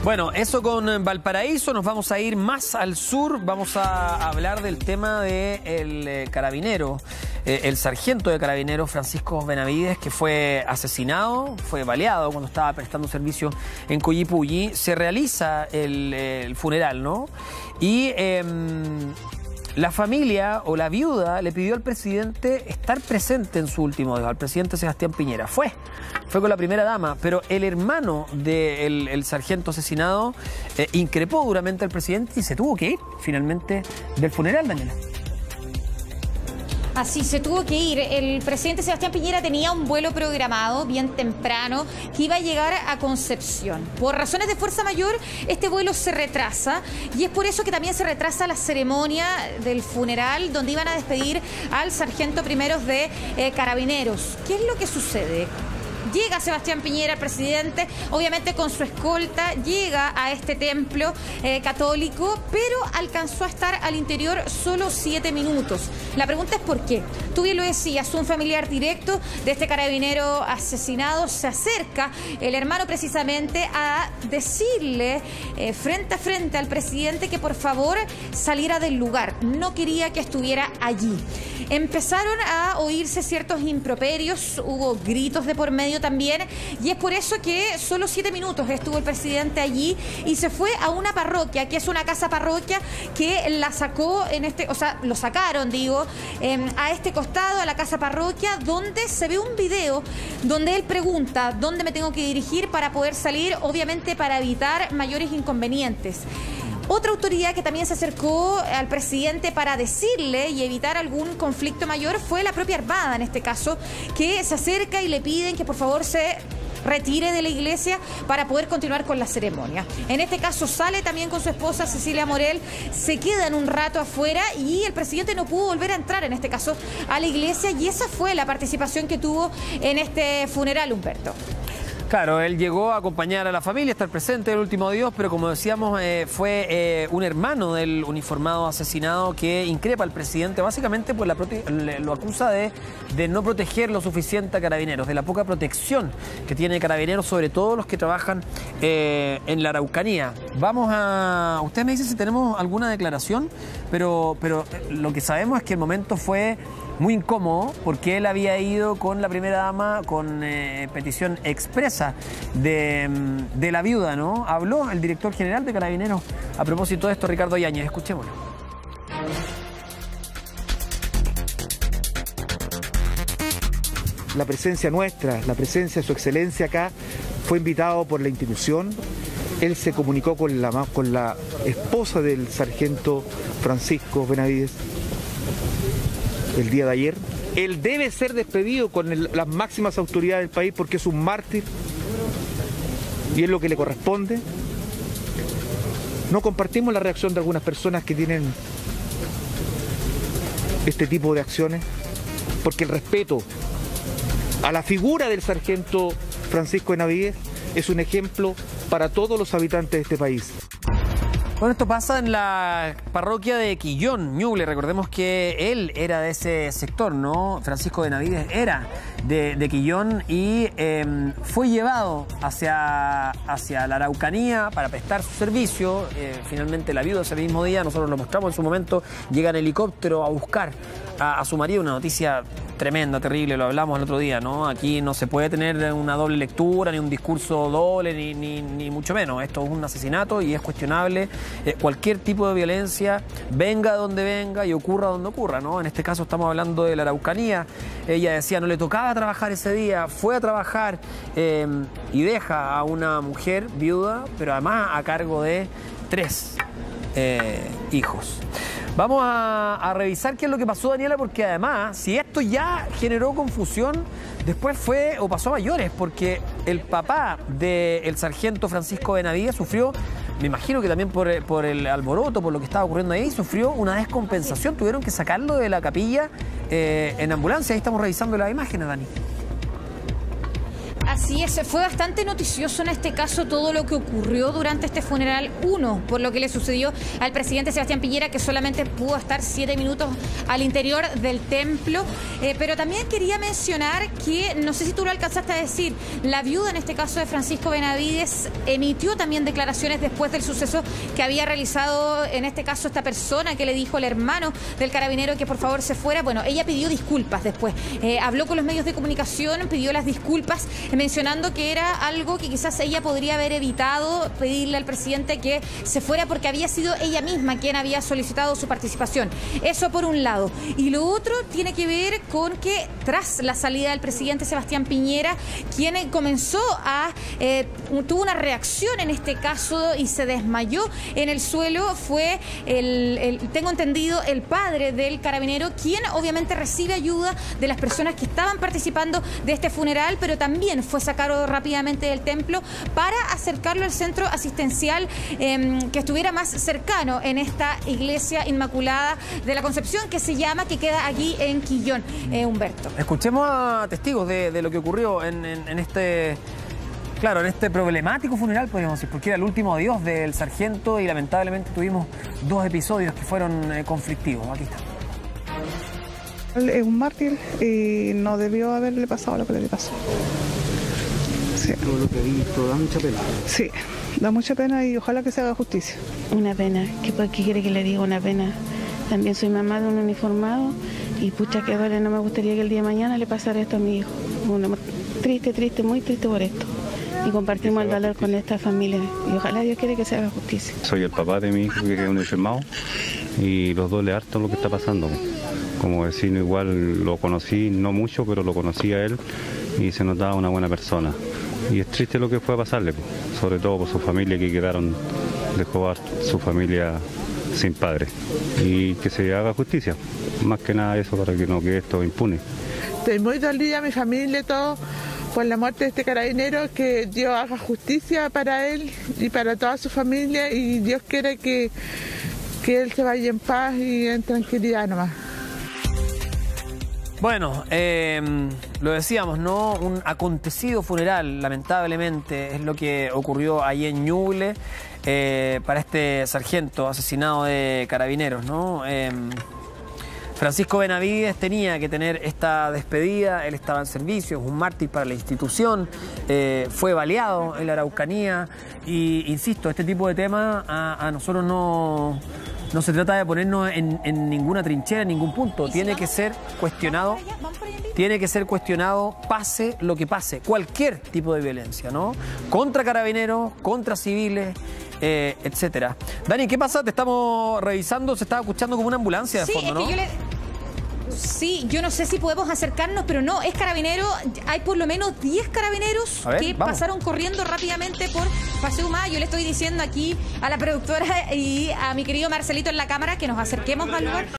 Bueno, eso con Valparaíso. Nos vamos a ir más al sur. Vamos a hablar del tema del carabinero, el sargento de carabineros Francisco Benavides, que fue asesinado, fue baleado cuando estaba prestando servicio en Collipulli. Se realiza el funeral, ¿no? Y la familia o la viuda le pidió al presidente estar presente en su último adiós, al presidente Sebastián Piñera. Fue con la primera dama, pero el hermano del sargento asesinado increpó duramente al presidente y se tuvo que ir finalmente del funeral, Daniela. Así se tuvo que ir. El presidente Sebastián Piñera tenía un vuelo programado bien temprano que iba a llegar a Concepción. Por razones de fuerza mayor, este vuelo se retrasa y es por eso que también se retrasa la ceremonia del funeral donde iban a despedir al sargento primeros de Carabineros. ¿Qué es lo que sucede? Llega Sebastián Piñera, presidente, obviamente con su escolta, llega a este templo católico, pero alcanzó a estar al interior solo 7 minutos. La pregunta es ¿por qué? Tú bien lo decías, un familiar directo de este carabinero asesinado se acerca, el hermano precisamente, a decirle frente a frente al presidente que por favor saliera del lugar. No quería que estuviera allí. Empezaron a oírse ciertos improperios, hubo gritos de por medio también, y es por eso que solo 7 minutos estuvo el presidente allí y se fue a una parroquia, que es una casa parroquia que la sacó lo sacaron, a este costado, a la casa parroquia, donde se ve un video donde él pregunta dónde me tengo que dirigir para poder salir, obviamente para evitar mayores inconvenientes. Otra autoridad que también se acercó al presidente para decirle y evitar algún conflicto mayor fue la propia Armada, en este caso, que se acerca y le piden que por favor se retire de la iglesia para poder continuar con la ceremonia. En este caso sale también con su esposa Cecilia Morel, se quedan un rato afuera y el presidente no pudo volver a entrar, en este caso, a la iglesia, y esa fue la participación que tuvo en este funeral, Humberto. Claro, él llegó a acompañar a la familia, estar presente el último adiós, pero como decíamos, fue un hermano del uniformado asesinado que increpa al presidente, básicamente pues lo acusa de no proteger lo suficiente a Carabineros, de la poca protección que tiene Carabineros, sobre todo los que trabajan en la Araucanía. Usted me dice si tenemos alguna declaración, pero lo que sabemos es que el momento fue muy incómodo porque él había ido con la primera dama con petición expresa de la viuda, ¿no? Habló el director general de Carabineros a propósito de esto, Ricardo Yáñez. Escuchémoslo. La presencia nuestra, la presencia de su excelencia acá, fue invitado por la institución. Él se comunicó con la esposa del sargento Francisco Benavides el día de ayer. Él debe ser despedido con las máximas autoridades del país porque es un mártir y es lo que le corresponde. No compartimos la reacción de algunas personas que tienen este tipo de acciones, porque el respeto a la figura del sargento Francisco Benavides es un ejemplo para todos los habitantes de este país. Bueno, esto pasa en la parroquia de Quillón, Ñuble. Recordemos que él era de ese sector, ¿no? Francisco Benavides era de Quillón y fue llevado hacia la Araucanía para prestar su servicio. Finalmente la viuda ese mismo día, nosotros lo mostramos en su momento, llega en helicóptero a buscar a su marido. Una noticia tremenda, terrible, lo hablamos el otro día, ¿no? Aquí no se puede tener una doble lectura, ni un discurso doble, ni mucho menos. Esto es un asesinato y es cuestionable. Cualquier tipo de violencia, venga donde venga y ocurra donde ocurra, ¿no? En este caso estamos hablando de la Araucanía. Ella decía, no le tocaba trabajar ese día, fue a trabajar y deja a una mujer viuda, pero además a cargo de 3 hijos. Vamos a revisar qué es lo que pasó, Daniela, porque además, si esto ya generó confusión, después fue o pasó a mayores, porque el papá del sargento Francisco Benavides sufrió, me imagino que también por el alboroto, por lo que estaba ocurriendo ahí, sufrió una descompensación. Tuvieron que sacarlo de la capilla en ambulancia. Ahí estamos revisando las imágenes, Dani. Así es, fue bastante noticioso en este caso todo lo que ocurrió durante este funeral. Uno, por lo que le sucedió al presidente Sebastián Piñera, que solamente pudo estar 7 minutos al interior del templo. Pero también quería mencionar que, no sé si tú lo alcanzaste a decir, la viuda en este caso de Francisco Benavides emitió también declaraciones después del suceso que había realizado en este caso esta persona que le dijo al hermano del carabinero que por favor se fuera. Bueno, ella pidió disculpas después, habló con los medios de comunicación, pidió las disculpas, mencionando que era algo que quizás ella podría haber evitado, pedirle al presidente que se fuera porque había sido ella misma quien había solicitado su participación. Eso por un lado. Y lo otro tiene que ver con que tras la salida del presidente Sebastián Piñera, quien comenzó a tuvo una reacción en este caso y se desmayó en el suelo, fue tengo entendido, el padre del carabinero, quien obviamente recibe ayuda de las personas que estaban participando de este funeral, pero también fue sacado rápidamente del templo para acercarlo al centro asistencial que estuviera más cercano en esta iglesia Inmaculada de la Concepción, que se llama, que queda aquí en Quillón, Humberto. Escuchemos a testigos de lo que ocurrió en este... Claro, en este problemático funeral, podríamos decir, porque era el último adiós del sargento y lamentablemente tuvimos 2 episodios que fueron conflictivos. Aquí está. Es un mártir y no debió haberle pasado lo que le pasó. Sí. Todo lo que he visto da mucha pena. Sí, da mucha pena y ojalá que se haga justicia. Una pena, ¿qué quiere que le diga? Una pena. También soy mamá de un uniformado y pucha que vale, no me gustaría que el día de mañana le pasara esto a mi hijo. Triste, muy triste por esto. Y compartimos el dolor con esta familia y ojalá Dios quiere que se haga justicia. Soy el papá de mi hijo que es un enfermado y los duele harto lo que está pasando. Como vecino igual lo conocí, no mucho, pero lo conocí a él y se notaba una buena persona. Y es triste lo que fue a pasarle, sobre todo por su familia que dejó a su familia sin padre. Y que se haga justicia, más que nada eso para que no quede esto impune. Estoy muy dolida, mi familia, todo, por la muerte de este carabinero, que Dios haga justicia para él y para toda su familia y Dios quiere que él se vaya en paz y en tranquilidad nomás. Bueno, lo decíamos, ¿no? Un acontecido funeral, lamentablemente, es lo que ocurrió ahí en Ñuble para este sargento asesinado de carabineros, ¿no? Francisco Benavides tenía que tener esta despedida, él estaba en servicio, es un mártir para la institución, fue baleado en la Araucanía y, insisto, este tipo de temas a nosotros no se trata de ponernos en ninguna trinchera, en ningún punto, tiene que ser cuestionado, pase lo que pase, cualquier tipo de violencia, ¿no? Contra carabineros, contra civiles, etcétera. Dani, ¿qué pasa? Te estamos revisando, se estaba escuchando como una ambulancia de fondo, ¿no? Sí, yo no sé si podemos acercarnos, pero no, es carabinero. Hay por lo menos 10 carabineros que pasaron corriendo rápidamente por Paseo Humada. Yo le estoy diciendo aquí a la productora y a mi querido Marcelito en la cámara que nos acerquemos al lugar.